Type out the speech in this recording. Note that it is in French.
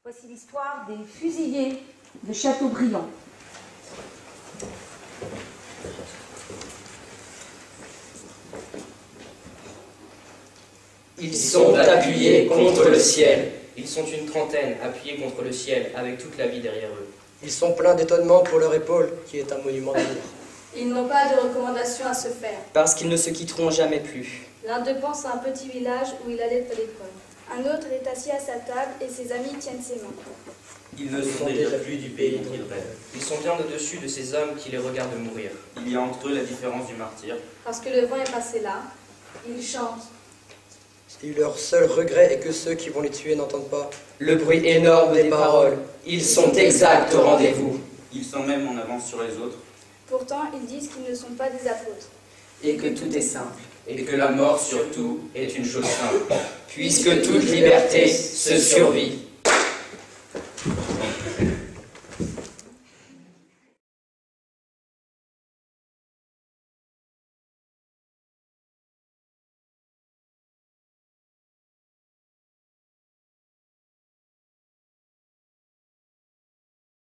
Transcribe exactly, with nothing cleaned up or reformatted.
Voici l'histoire des fusillés de Châteaubriand. Ils sont appuyés contre le ciel. Ils sont une trentaine, appuyés contre le ciel, avec toute la vie derrière eux. Ils sont pleins d'étonnement pour leur épaule, qui est un monument d'amour. Ils n'ont pas de recommandation à se faire. Parce qu'ils ne se quitteront jamais plus. L'un d'eux pense à un petit village où il allait à l'école. Un autre est assis à sa table et ses amis tiennent ses mains. Ils ne sont déjà plus du pays dont ils rêvent. Ils sont bien au-dessus de ces hommes qui les regardent mourir. Il y a entre eux la différence du martyr. Parce que le vent est passé là, ils chantent. Et leur seul regret est que ceux qui vont les tuer n'entendent pas Le bruit énorme des paroles. Ils sont exacts au rendez-vous. Ils sont même en avance sur les autres. Pourtant, ils disent qu'ils ne sont pas des apôtres. Et que tout est simple. Et que la mort surtout est une chose simple. Puisque toute liberté se survit.